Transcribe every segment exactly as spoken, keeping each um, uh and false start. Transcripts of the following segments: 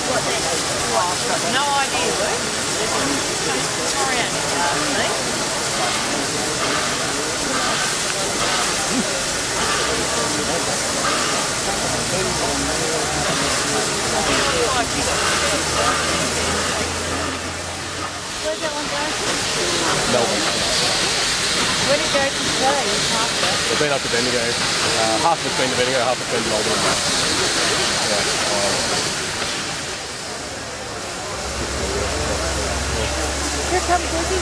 I've got no idea, Luke. Victorian, see? Where'd that one go to? Melbourne. Where did it go to today? Half of it? We've been up to Bendigo. Uh, half of it's been to Bendigo, half of it's been to Maldon. Yeah. Um, Here comes Lizzie.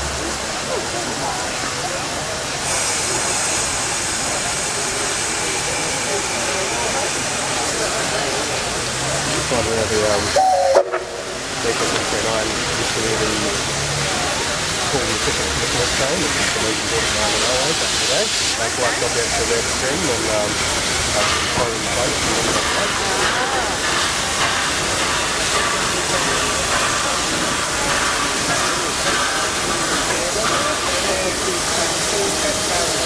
This one where the um, D K six twenty-nine used to be the called the efficient commitment train, which is the most important line on the railway back in the day. That's why it's got there to their stream and um, that's following the place and then the place. Ah.